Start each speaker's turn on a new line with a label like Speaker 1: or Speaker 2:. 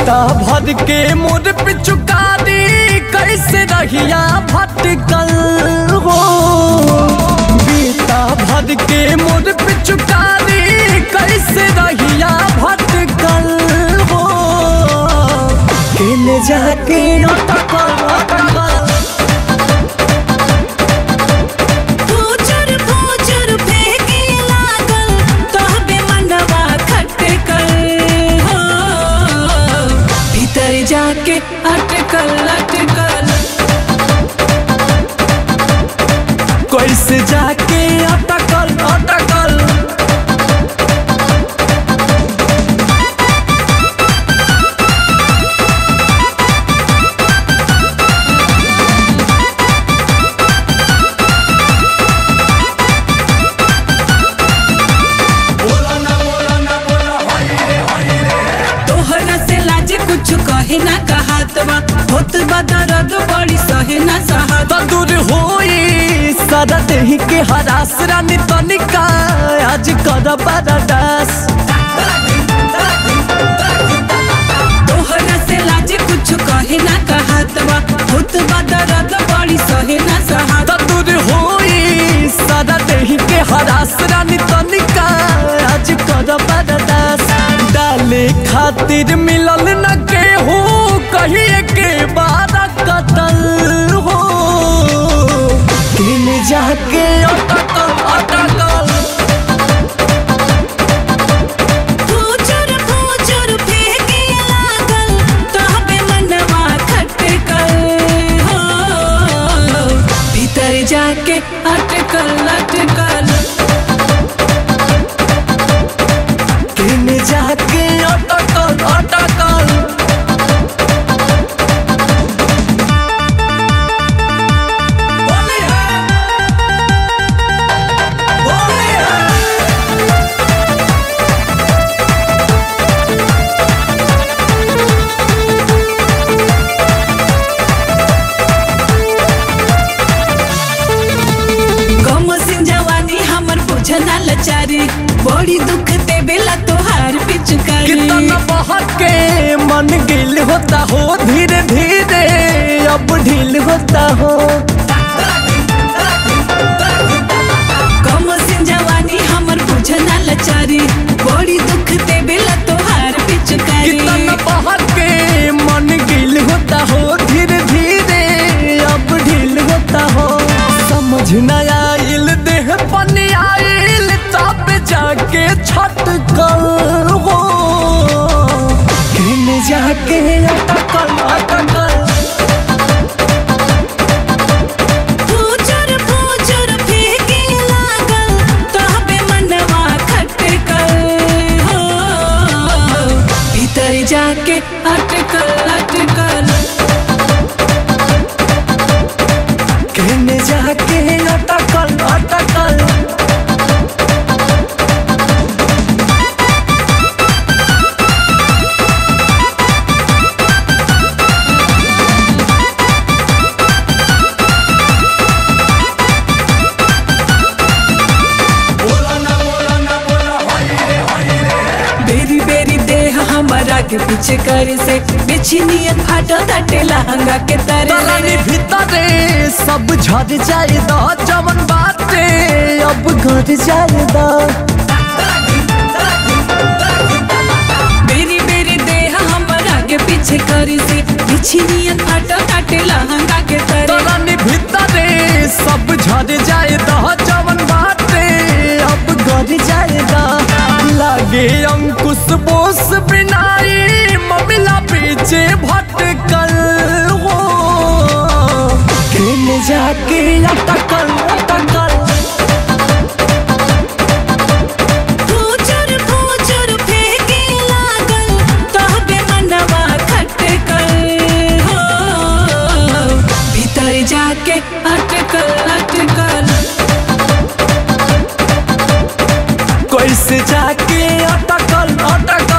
Speaker 1: बीता भर के मोर पिचुकारी कैसे रहिया भटकल हो। बीता भर के मोर पिचुकारी कैसे रहिया भटकल हो। केने जाके अटकल
Speaker 2: जाके अटकल अटकल
Speaker 1: कैसे जाके अटकल अटकल।
Speaker 2: ना कहतवा होत बदरद बड़ी सहे ना सहत
Speaker 1: दूर होई सदा देही के हरास रानी तनिका आज कर बरदास।
Speaker 2: तोहरा से लाज कुछ कहे ना कहतवा होत बदरद बड़ी सहे ना सहत
Speaker 1: दूर होई सदा देही के हरास रानी तनिका आज कर बरदास। डाले खातिर मिलल न केहू कहिए के बाद कतल हो। दिन जाके अटकल अटकल
Speaker 2: फूचर फूचर फेंके लागल तहबे मनवा खटकल हो। भीतर जाके अटकल अटकल
Speaker 1: दिन जाके अटकल अटकल।
Speaker 2: लाचारी बड़ी दुख ते बेला तोहार पिचकारी।
Speaker 1: कितना बहके मन गिल होता हो धीरे धीरे अब ढील होता हो।
Speaker 2: कम सिंह जवानी हमर बुझना लाचारी बड़ी दुख ते बेला तोहार पिचकारी।
Speaker 1: कितना बहके मन गिल होता हो धीरे धीरे अब ढील होता हो। समझ न आइल देह पनी आइल तब जाके छटकल हो। केने जाके अटकल अटकल
Speaker 2: फूचर फूचर फेंके लागल तहबे मनवा खटकल हो। भीतर जाके अटकल अटकल
Speaker 1: केने जाके अटकल अटकल।
Speaker 2: के पीछे करे से बेचनियत फाटो ताटे लहंगा के
Speaker 1: तरानी भीतरे सब झड़ जाए दा जवन बाते अब घर जाए दा।
Speaker 2: बेरी बेरी देह हमरा के पीछे करे से बेचनियत फाटो ताटे लहंगा के
Speaker 1: तरानी भीतरे सब झड़ जाए दा जवन बाते अब घर जाए दा। लागे अंकुश बोस बिनाई ममिला पीछे भटकल हो। केने जाके अटकल अटकल
Speaker 2: फूचर फूचर फेंके लागल तहबे मनवा खटकल हो। भीतर जाके अटकल अटकल
Speaker 1: कैसे जाके अटकल अटकल।